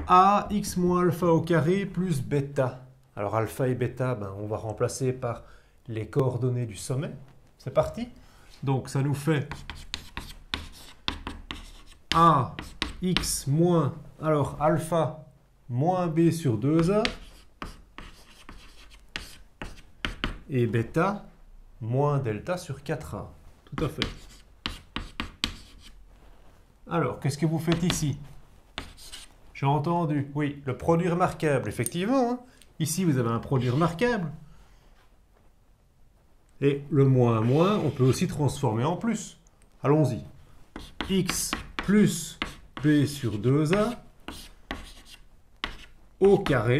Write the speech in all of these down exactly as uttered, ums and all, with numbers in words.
A, x moins alpha au carré plus bêta. Alors alpha et bêta, ben, on va remplacer par les coordonnées du sommet. C'est parti. Donc ça nous fait A, x moins, alors alpha moins b sur deux a et bêta moins delta sur quatre a. Tout à fait. Alors, qu'est-ce que vous faites ici? J'ai entendu, oui, le produit remarquable, effectivement. Hein. Ici, vous avez un produit remarquable. Et le moins moins, on peut aussi transformer en plus. Allons-y. X plus b sur deux a au carré.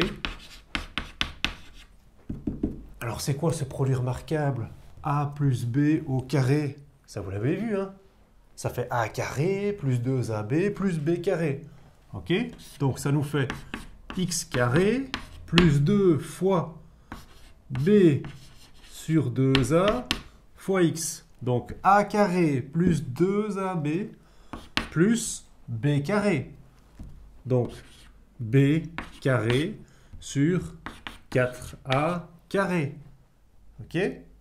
Alors, c'est quoi ce produit remarquable? A plus b au carré. Ça, vous l'avez vu, hein? Ça fait a carré plus deux a b plus b carré. OK? Donc, ça nous fait x carré plus deux fois b sur deux a fois x. Donc, a carré plus deux a b plus b carré. Donc, b carré sur quatre a carré. OK?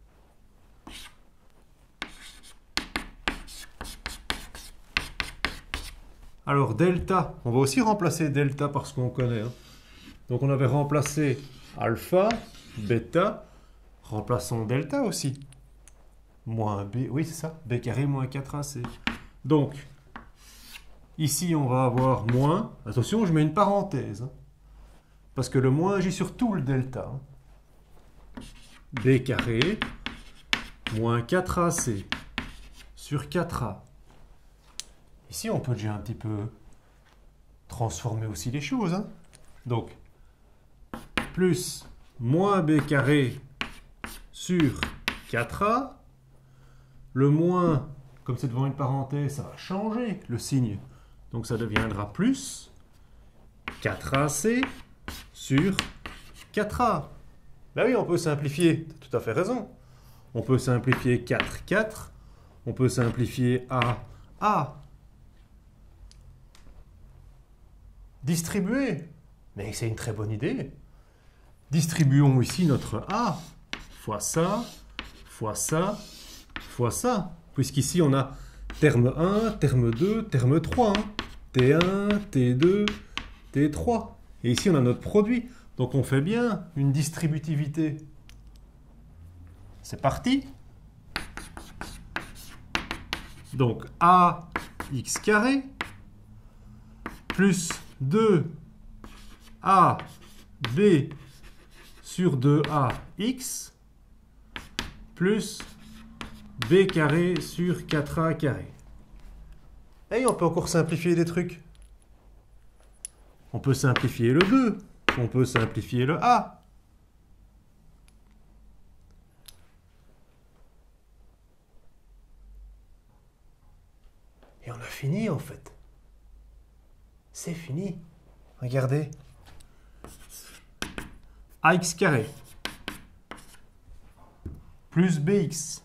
Alors, delta, on va aussi remplacer delta par ce qu'on connaît. Hein. Donc, on avait remplacé alpha, bêta, remplaçons delta aussi. Moins b, oui, c'est ça, b carré moins quatre a c. Donc, ici, on va avoir moins, attention, je mets une parenthèse, hein, parce que le moins agit sur tout le delta. Hein. B carré moins quatre a c sur quatre a. Ici, on peut déjà un petit peu transformer aussi les choses. Hein. Donc, plus moins b carré sur quatre a. Le moins, comme c'est devant une parenthèse, ça va changer le signe. Donc, ça deviendra plus quatre a c sur quatre a. Ben oui, on peut simplifier. Tu as tout à fait raison. On peut simplifier quatre, quatre. On peut simplifier a, a. Distribuer. Mais c'est une très bonne idée. Distribuons ici notre a fois ça, fois ça, fois ça. Puisqu'ici, on a terme un, terme deux, terme trois. Hein. T un, T deux, T trois. Et ici, on a notre produit. Donc, on fait bien une distributivité. C'est parti. Donc, a x carré plus deux a b sur deux a x plus b carré sur quatre a carré. Et on peut encore simplifier des trucs. On peut simplifier le deux. On peut simplifier le a. Et on a fini en fait. C'est fini. Regardez. Ax carré plus bx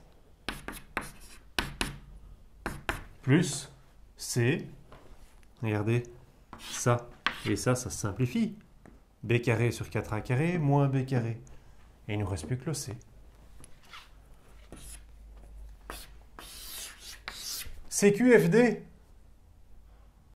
plus c. Regardez. Ça et ça, ça se simplifie. B carré sur quatre a carré moins b carré. Et il ne nous reste plus que le c. C Q F D.